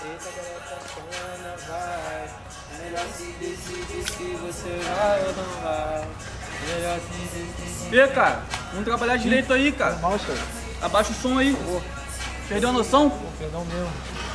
Eita, garota, cana, vai. Melhor se decide se você vai ou não vai. Melhor se decide. E cara, vamos trabalhar direito aí, cara. Mal, cara. Abaixa o som aí. Perdeu a noção? Perdão mesmo.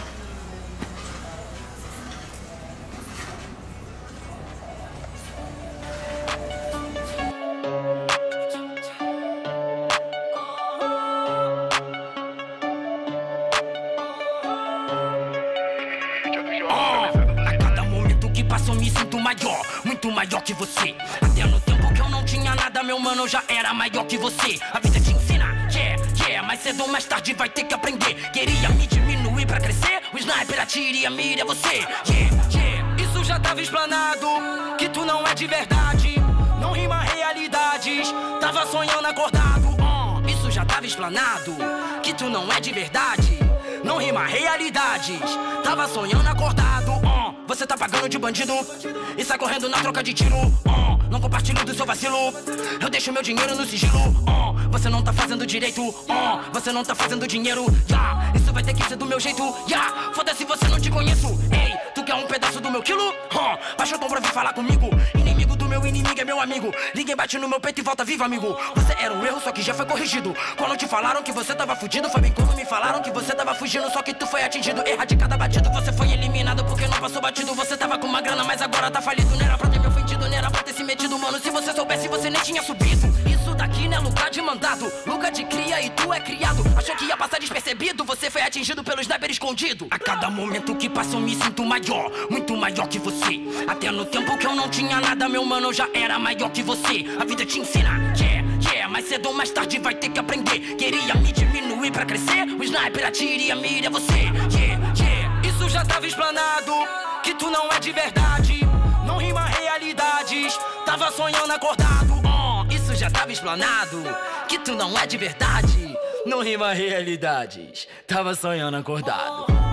Eu me sinto maior, muito maior que você. Até no tempo que eu não tinha nada, meu mano, eu já era maior que você. A vida te ensina, yeah, mais cedo ou mais tarde vai ter que aprender. Queria me diminuir pra crescer, o sniper atira e a mira é você. Yeah, isso já tava explanado, que tu não é de verdade. Não rima realidades, tava sonhando acordado. Isso já tava explanado, que tu não é de verdade. Não rima realidades, tava sonhando acordado. Você tá pagando de bandido e sai correndo na troca de tiro. Não compartilho do seu vacilo, eu deixo meu dinheiro no sigilo. Você não tá fazendo direito, você não tá fazendo dinheiro. Isso vai ter que ser do meu jeito. Foda-se, você não te conheço. Ei, tu quer um pedaço do meu quilo? Baixa o tom pra vir falar comigo. Inimigo do meu inimigo é meu amigo. Ninguém bate no meu peito e volta vivo, amigo. Você era um erro, só que já foi corrigido. Quando te falaram que você tava fudido, foi bem como me falaram que você tava fugindo. Só que tu foi atingido, erra de cada batido. Você foi eliminado porque não passou batido. Você tava com uma grana, mas agora tá falido. Não era pra ter me ofendido, não era pra ter se metido. Mano, se você soubesse, você nem tinha subido. Isso daqui não é lugar de mandado, lugar de cria e tu é criado. Achou que ia passar despercebido, você foi atingido pelo sniper escondido. A cada momento que passa eu me sinto maior, muito maior que você. Até no tempo que eu não tinha nada, meu mano, eu já era maior que você. A vida te ensina, yeah, mais cedo ou mais tarde vai ter que aprender. Queria me diminuir pra crescer, o sniper atira e a mira é você. Yeah, isso já tava explanado, que tu não é de verdade. Não rima realidades, tava sonhando acordado. Isso já tava explanado, que tu não é de verdade. Não rima realidades, tava sonhando acordado.